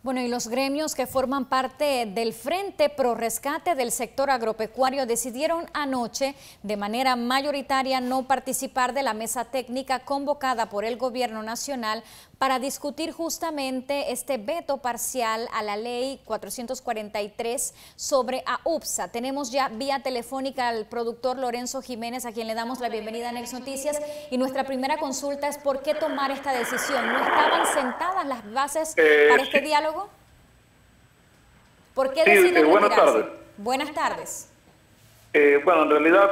Bueno, y los gremios que forman parte del Frente Pro Rescate del sector agropecuario decidieron anoche de manera mayoritaria no participar de la mesa técnica convocada por el gobierno nacional para discutir justamente este veto parcial a la ley 443 sobre AUPSA. Tenemos ya vía telefónica al productor Lorenzo Jiménez, a quien le damos la bienvenida a Next Noticias, y nuestra primera consulta es ¿por qué tomar esta decisión? ¿No estaban sentadas las bases para este diálogo? ¿Por qué deciden buenas retirarse? tardes. Buenas tardes. Bueno, en realidad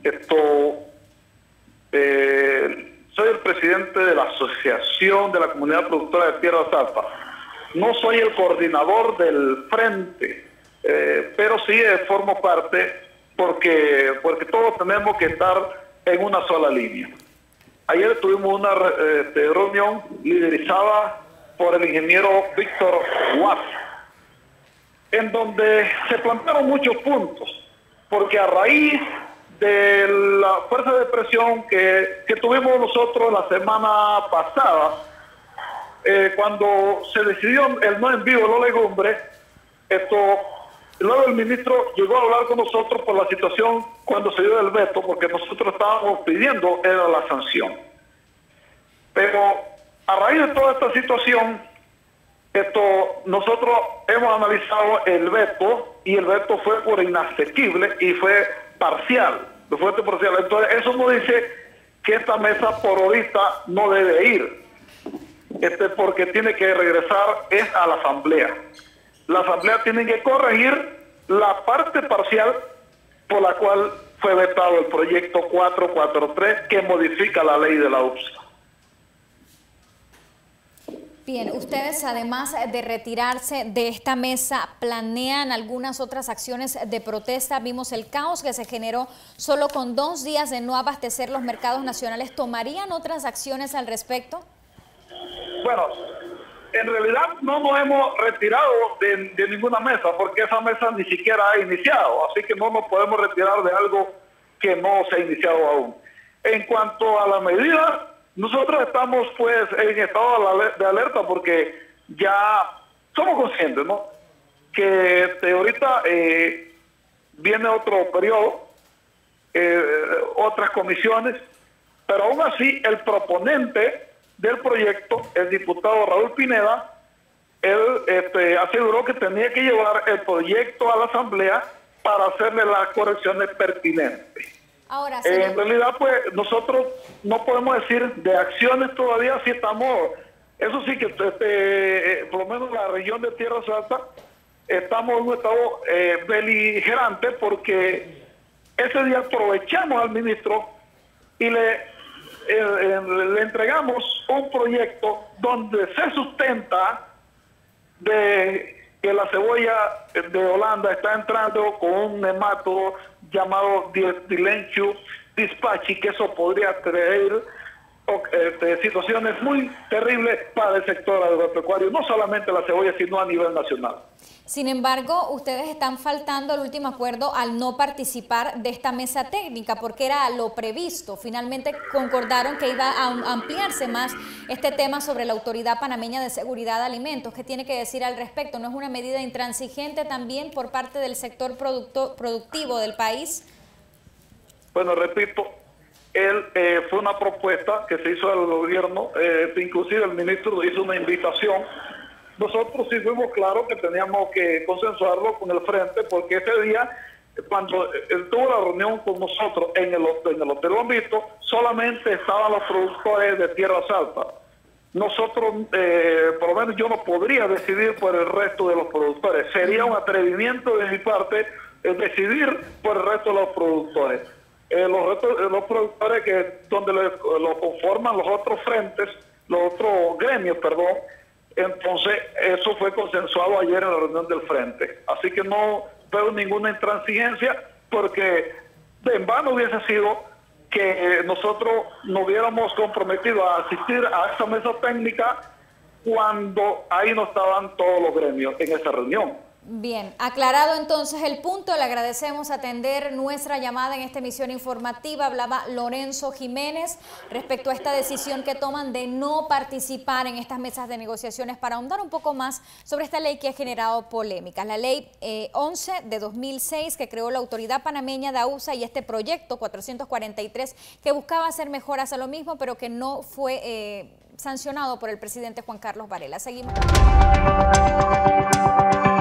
soy el presidente de la Asociación de la Comunidad Productora de Tierra Alta. No soy el coordinador del frente, pero sí formo parte porque todos tenemos que estar en una sola línea. Ayer tuvimos una reunión liderizada por el ingeniero Víctor Watt, en donde se plantearon muchos puntos, porque a raíz de la fuerza de presión que tuvimos nosotros la semana pasada, cuando se decidió el no envío de la legumbre, luego el ministro llegó a hablar con nosotros por la situación cuando se dio el veto, porque nosotros estábamos pidiendo era la sanción. Pero a raíz de toda esta situación, nosotros hemos analizado el veto y el veto fue por inasequible y fue parcial. Entonces eso nos dice que esta mesa por ahorita no debe ir, porque tiene que regresar a la asamblea. La asamblea tiene que corregir la parte parcial por la cual fue vetado el proyecto 443 que modifica la ley de la UPSA. Bien, ustedes además de retirarse de esta mesa, ¿planean algunas otras acciones de protesta? Vimos el caos que se generó solo con 2 días de no abastecer los mercados nacionales. ¿Tomarían otras acciones al respecto? Bueno, en realidad no nos hemos retirado de ninguna mesa, porque esa mesa ni siquiera ha iniciado, así que no nos podemos retirar de algo que no se ha iniciado aún. En cuanto a la medida, nosotros estamos pues en estado de alerta porque ya somos conscientes, ¿no?, que ahorita viene otro periodo, otras comisiones, pero aún así el proponente del proyecto, el diputado Raúl Pineda, él aseguró que tenía que llevar el proyecto a la asamblea para hacerle las correcciones pertinentes. Ahora, en realidad, pues, nosotros no podemos decir de acciones todavía, si estamos, eso sí que por lo menos la región de Tierra Alta, estamos en un estado beligerante, porque ese día aprovechamos al ministro y le entregamos un proyecto donde se sustenta de que la cebolla de Holanda está entrando con un nematodo llamado Dilenchus dispachi, que eso podría traer situaciones muy terribles para el sector agropecuario, no solamente la cebolla, sino a nivel nacional. Sin embargo, ustedes están faltando al último acuerdo al no participar de esta mesa técnica, porque era lo previsto. Finalmente concordaron que iba a ampliarse más este tema sobre la Autoridad Panameña de Seguridad de Alimentos. ¿Qué tiene que decir al respecto? ¿No es una medida intransigente también por parte del sector productivo del país? Bueno, repito, fue una propuesta que se hizo al gobierno, inclusive el ministro hizo una invitación. Nosotros sí fuimos claros que teníamos que consensuarlo con el frente, porque ese día, cuando él tuvo la reunión con nosotros en el Hotel Bombito, solamente estaban los productores de Tierras Altas. Nosotros, por lo menos yo no podría decidir por el resto de los productores. Sería un atrevimiento de mi parte decidir por el resto de los productores. Los productores donde lo conforman los otros frentes, los otros gremios, perdón. Entonces, eso fue consensuado ayer en la reunión del frente. Así que no veo ninguna intransigencia, porque en vano hubiese sido que nosotros nos hubiéramos comprometido a asistir a esa mesa técnica cuando ahí no estaban todos los gremios en esa reunión. Bien, aclarado entonces el punto, le agradecemos atender nuestra llamada en esta emisión informativa. Hablaba Lorenzo Jiménez respecto a esta decisión que toman de no participar en estas mesas de negociaciones, para ahondar un poco más sobre esta ley que ha generado polémicas. La ley 11 de 2006 que creó la Autoridad Panameña de AUSA, y este proyecto 443 que buscaba hacer mejoras a lo mismo, pero que no fue sancionado por el presidente Juan Carlos Varela. Seguimos.